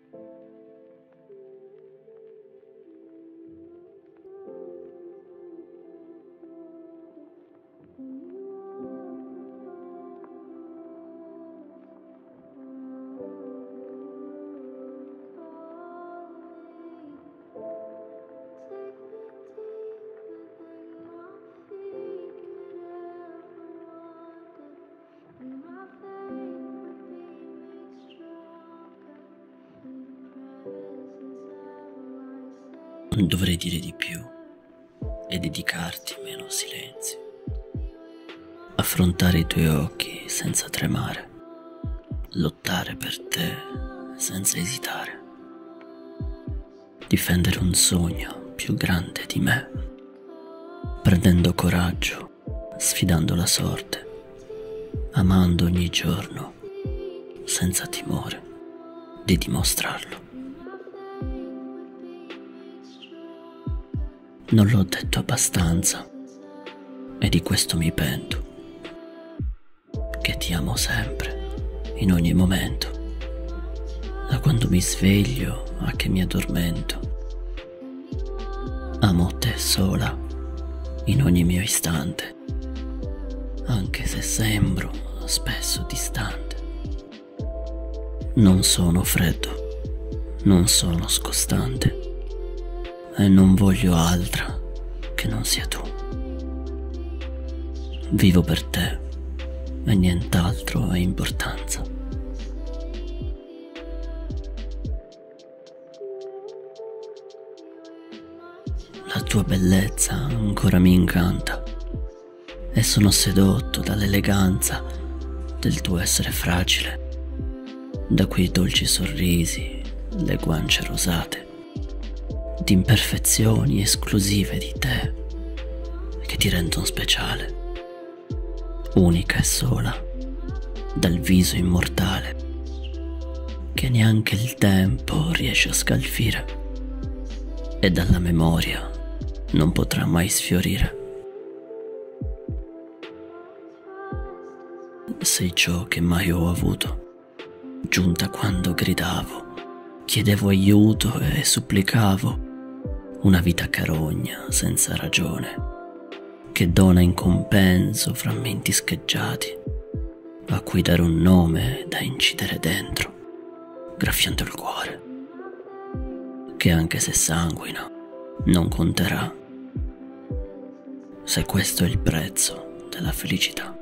Dovrei dire di più e dedicarti meno silenzi. Affrontare i tuoi occhi senza tremare. Lottare per te senza esitare. Difendere un sogno più grande di me. Prendendo coraggio, sfidando la sorte. Amando ogni giorno senza timore di dimostrarlo. Non l'ho detto abbastanza e di questo mi pento, che ti amo sempre, in ogni momento, da quando mi sveglio a che mi addormento. Amo te sola, in ogni mio istante, anche se sembro spesso distante. Non sono freddo, non sono scostante, e non voglio altra che non sia tu. Vivo per te e nient'altro ha importanza. La tua bellezza ancora mi incanta e sono sedotto dall'eleganza del tuo essere fragile, da quei dolci sorrisi, le guance rosate, di imperfezioni esclusive di te che ti rendono speciale, unica e sola, dal viso immortale che neanche il tempo riesce a scalfire e dalla memoria non potrà mai sfiorire. Sei ciò che mai ho avuto, giunta quando gridavo, chiedevo aiuto e supplicavo. Una vita carogna senza ragione, che dona in compenso frammenti scheggiati, a cui dare un nome da incidere dentro, graffiando il cuore, che anche se sanguina non conterà, se questo è il prezzo della felicità.